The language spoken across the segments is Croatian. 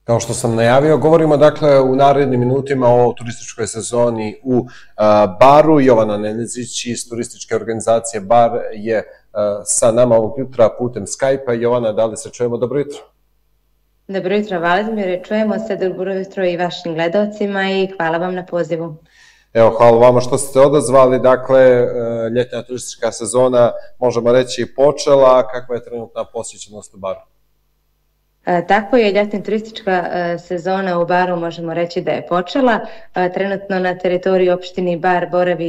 Kao što sam najavio, govorimo dakle u narednim minutima o turističkoj sezoni u Baru. Jovana Nenezić iz turističke organizacije Bar je sa nama ovog jutra putem Skype-a. Jovana, da li se čujemo? Dobro jutro. Dobro jutro, Vladimir. Čujemo se. Dobro jutro i vašim gledalcima i hvala vam na pozivu. Evo, hvala vama što ste odazvali. Dakle, ljetna turistička sezona, možemo reći, počela. Kakva je trenutna posjećenost u Baru? Tako je, ljetna turistička sezona u Baru možemo reći da je počela. Trenutno na teritoriji opštine Bar boravi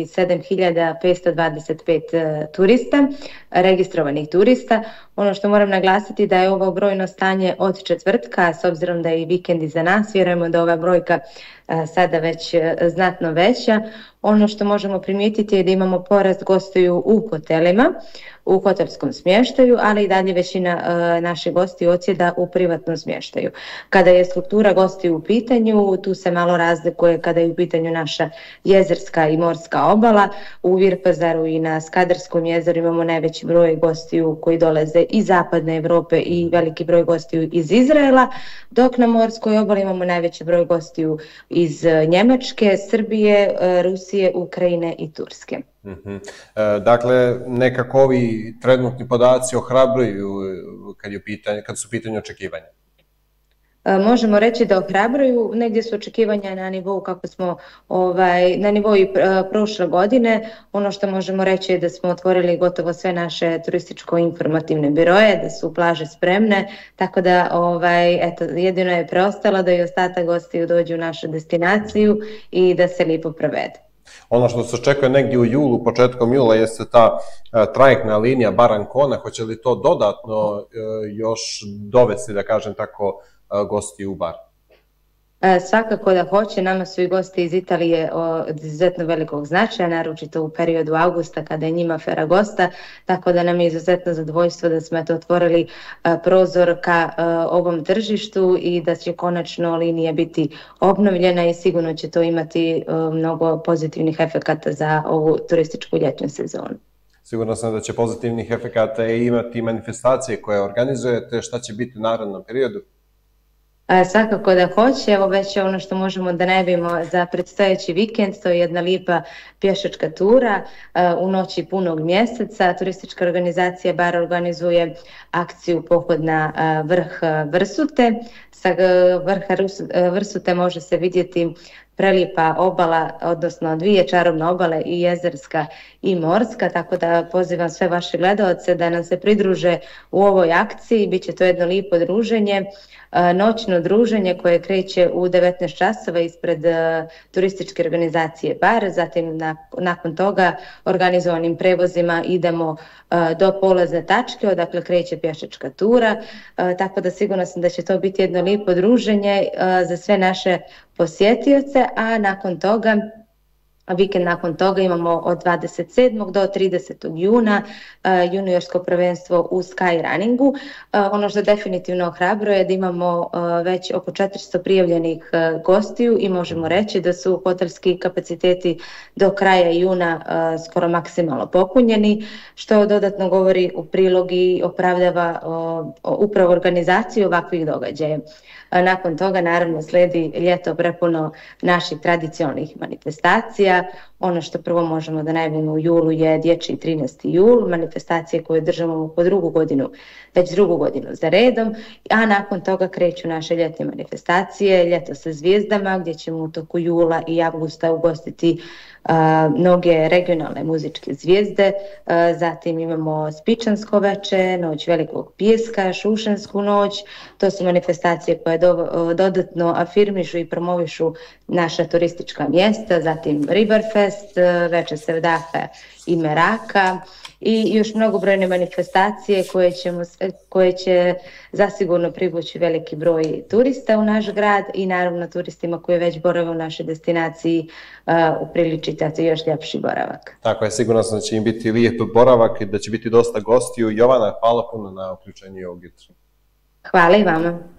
7525 turista, registrovanih turista. Ono što moram naglasiti da je ovo brojno stanje od četvrtka, s obzirom da je i vikend iza nas, vjerujemo da ova brojka sada već znatno veća. Ono što možemo primijetiti je da imamo porast gostiju u hotelima, u hotelskom smještaju, ali i dalje većina naših gostiju odsjeda u privatnom smještaju. Kada je struktura gostiju u pitanju, tu se malo razlikuje kada je u pitanju naša jezerska i morska obala. U Virpazaru i na Skadarskom jezeru imamo najveći broj gostiju koji dolaze iz zapadne Evrope i veliki broj gostiju iz Izraela, dok na morskoj obali imamo najveći broj gostiju iz Njemačke, Srbije, Rusije, Ukrajine i Turske. Dakle, nekako ovi trenutni podaci ohrabruju kad su u pitanju očekivanja. Možemo reći da ohrabruju, negdje su očekivanja na nivou kako smo na nivou prošle godine. Ono što možemo reći je da smo otvorili gotovo sve naše turističko-informativne biroje, da su plaže spremne, tako da eto, jedino je preostalo da i ostatak gostiju dođu u našu destinaciju i da se lijepo provede. Ono što se očekuje negdje u julu, početkom jula, jeste ta trajektna linija Bar-Ancona. Hoće li to dodatno još dovesti, da kažem tako, gosti u Bar? Svakako da hoće, nama su i gosti iz Italije od izuzetno velikog značaja, naročito u periodu avgusta kada je njima Ferragosta, tako da nam je izuzetno zadovoljstvo da smo otvorili prozor ka ovom tržištu i da će konačno linija biti obnovljena i sigurno će to imati mnogo pozitivnih efekata za ovu turističku ljetnu sezonu. Sigurno sam da će pozitivnih efekata imati manifestacije koje organizujete. Šta će biti u narednom periodu? Svakako da hoće, evo već je ono što možemo da najavimo za predstojeći vikend, to je jedna lijepa pješačka tura u noći punog mjeseca. Turistička organizacija Bar organizuje akciju Pohod na vrh Vrsute. Sa vrha Vrsute može se vidjeti prelijepa obala, odnosno dvije čarobne obale, i jezerska i morska, tako da pozivam sve vaše gledalce da nam se pridruže u ovoj akciji. Biće to jedno lijepo druženje, noćno druženje koje kreće u 19 časova ispred turističke organizacije Bar, zatim nakon toga organizovanim prevozima idemo do polazne tačke, odakle kreće pješačka tura, tako da sigurno sam da će to biti jedno lijepo druženje za sve naše posjetioce, a vikend nakon toga imamo od 27. do 30. juna juniorsko prvenstvo u skyrunningu. Ono što definitivno ohrabruje je da imamo već oko 400 prijavljenih gostiju i možemo reći da su hotelski kapaciteti do kraja juna skoro maksimalno popunjeni, što dodatno govori u prilog i opravdava upravo organizaciju ovakvih događaja. Nakon toga naravno slijedi ljeto prepuno naših tradicionalnih manifestacija. Ono što prvo možemo da najavimo u julu je dječji 13. jul, manifestacije koje držamo već drugu godinu za redom, a nakon toga kreću naše ljetne manifestacije, ljeto sa zvijezdama, gdje ćemo u toku jula i avgusta ugostiti mnoge regionalne muzičke zvijezde, zatim imamo Spičansko veče, Noć velikog pijeska, Šušansku noć. To su manifestacije koje dodatno afirmišu i promovišu naša turistička mjesta, zatim Riverfest, Veče Sevdaha i Meraka i još mnogobrojne manifestacije koje će zasigurno privući veliki broj turista u naš grad i naravno turistima koji već borave u našoj destinaciji upriličiti još ljepši boravak. Tako je, sigurno sam da će im biti lijep boravak i da će biti dosta gostiju. Jovana, hvala puno na uključenju ovog jutra. Hvala i vama.